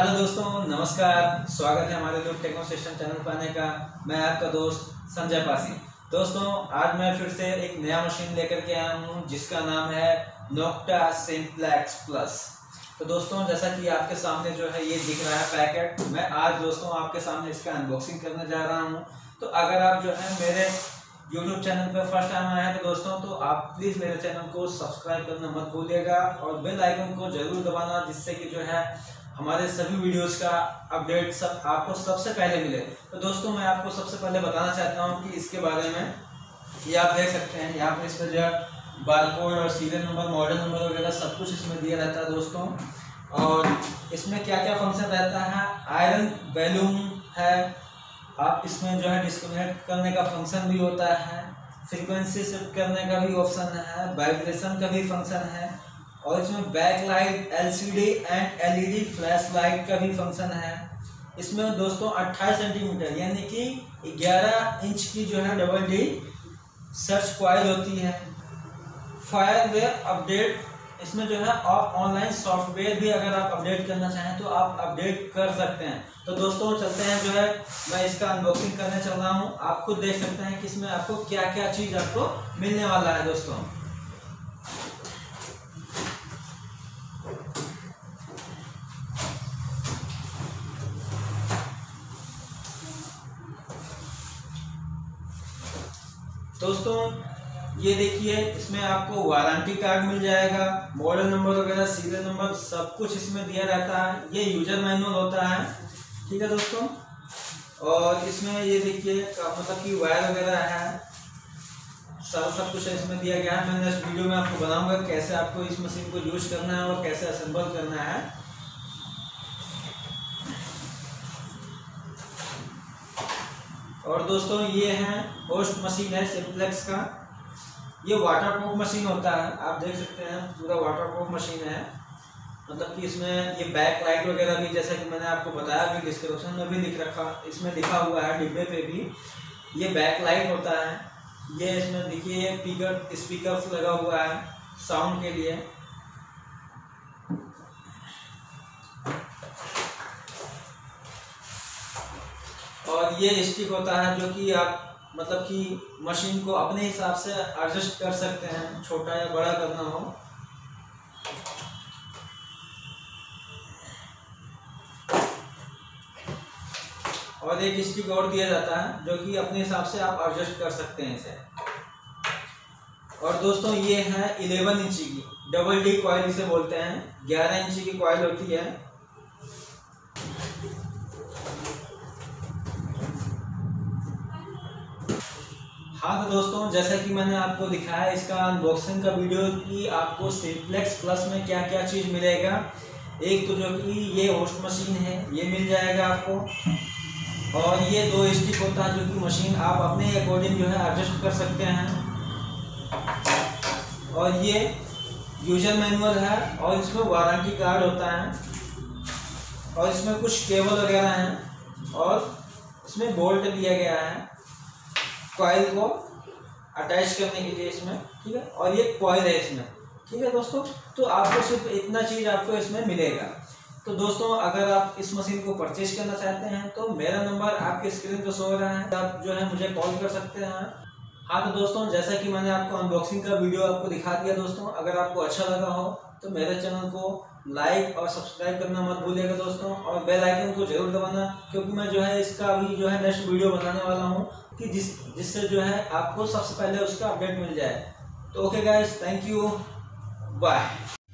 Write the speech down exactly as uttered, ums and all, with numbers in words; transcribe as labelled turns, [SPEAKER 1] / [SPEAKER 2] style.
[SPEAKER 1] Hello दोस्तों, नमस्कार। स्वागत है हमारे लोग टेक्नो सिस्टम चैनल पर आने का। मैं आपका दोस्त संजय पासी। दोस्तों, आज मैं फिर से एक नया मशीन लेकर के आया हूँ जिसका नाम है नोक्टा सिंप्लेक्स प्लस। तो दोस्तों, जैसा कि आपके सामने जो है ये दिख रहा है पैकेट, मैं आज दोस्तों आपके सामने इसका अनबॉक्सिंग करने जा रहा हूँ। तो अगर आप जो है मेरे यूट्यूब चैनल पर फर्स्ट टाइम आए हैं तो दोस्तों तो आप प्लीज़ मेरे चैनल को सब्सक्राइब करना मत भूलिएगा और बेल आइकन को जरूर दबाना, जिससे कि जो है हमारे सभी वीडियोस का अपडेट सब आपको सबसे पहले मिले। तो दोस्तों, मैं आपको सबसे पहले बताना चाहता हूं कि इसके बारे में। ये आप देख सकते हैं, यहाँ पे इसमें जो है बारकोड और सीरियल नंबर, मॉडल नंबर वगैरह सब कुछ इसमें दिया रहता है दोस्तों। और इसमें क्या क्या फंक्शन रहता है, आयरन बैलून है, आप इसमें जो है डिस्कनेक्ट करने का फंक्शन भी होता है, फ्रीक्वेंसी सेट करने का भी ऑप्शन है, वाइब्रेशन का भी फंक्शन है, और इसमें back light, LCD and LED flash light का भी फंक्शन है। इसमें दोस्तों अट्ठाईस सेंटीमीटर यानी कि ग्यारह इंच की जो है डबल डी सर्च कॉइल होती है। फायरवेयर अपडेट, इसमें जो है आप ऑनलाइन सॉफ्टवेयर भी अगर आप अपडेट करना चाहें तो आप अपडेट कर सकते हैं। तो दोस्तों चलते हैं, जो है मैं इसका अनबॉक्सिंग करने चल रहा हूँ। आप खुद देख सकते हैं कि इसमें आपको क्या क्या चीज़ आपको मिलने वाला है दोस्तों। दोस्तों ये देखिए, इसमें आपको वारंटी कार्ड मिल जाएगा, मॉडल नंबर वगैरह, सीरियल नंबर सब कुछ इसमें दिया रहता है। ये यूजर मैनुअल होता है, ठीक है दोस्तों। और इसमें ये देखिए मतलब कि वायर वगैरह है, सब सब कुछ इसमें दिया गया है। मैं नेक्स्ट वीडियो में आपको बताऊंगा कैसे आपको इस मशीन को यूज करना है और कैसे असेंबल करना है। और दोस्तों ये है होस्ट मशीन है सिंप्लेक्स का। ये वाटरप्रूफ मशीन होता है, आप देख सकते हैं पूरा वाटरप्रूफ मशीन है। मतलब कि इसमें ये बैक लाइट वगैरह भी, जैसा कि मैंने आपको बताया भी, डिस्क्रिप्शन में भी लिख रखा, इसमें लिखा हुआ है डिब्बे पे भी, ये बैक लाइट होता है। ये इसमें देखिए स्पीकर स्पीकर लगा हुआ है साउंड के लिए। और ये स्टिक होता है जो कि आप मतलब कि मशीन को अपने हिसाब से एडजस्ट कर सकते हैं, छोटा या बड़ा करना हो। और एक स्टिक और दिया जाता है जो कि अपने हिसाब से आप एडजस्ट कर सकते हैं इसे। और दोस्तों ये है ग्यारह इंच की डबल डी कॉइल इसे बोलते हैं, ग्यारह इंच की कॉइल होती है। हाँ तो दोस्तों, जैसा कि मैंने आपको दिखाया इसका अनबॉक्सिंग का वीडियो कि आपको सिंप्लेक्स प्लस में क्या क्या चीज़ मिलेगा। एक तो जो कि ये होस्ट मशीन है, ये मिल जाएगा आपको। और ये दो स्टिक होता है जो कि मशीन आप अपने अकॉर्डिंग जो है एडजस्ट कर सकते हैं। और ये यूजर मैनुअल है और इसमें वारंटी कार्ड होता है। और इसमें कुछ केबल वगैरह हैं और इसमें बोल्ट दिया गया है कॉइल को अटैच करने के लिए इसमें, ठीक है। और ये कॉइल है इसमें, ठीक है दोस्तों। तो आपको सिर्फ इतना चीज़ आपको इसमें मिलेगा। तो दोस्तों, अगर आप इस मशीन को परचेज करना चाहते हैं तो मेरा नंबर आपके स्क्रीन पर शो हो रहा है, आप जो है मुझे कॉल कर सकते हैं। हाँ तो दोस्तों, जैसा कि मैंने आपको अनबॉक्सिंग का वीडियो आपको दिखा दिया दोस्तों, अगर आपको अच्छा लगा हो तो मेरे चैनल को लाइक और सब्सक्राइब करना मत भूलिएगा दोस्तों। और बेल आइकन को जरूर दबाना, क्योंकि मैं जो है इसका भी जो है नेक्स्ट वीडियो बनाने वाला हूँ कि जिस जिससे जो है आपको सबसे पहले उसका अपडेट मिल जाए। तो okay guys, thank you, bye.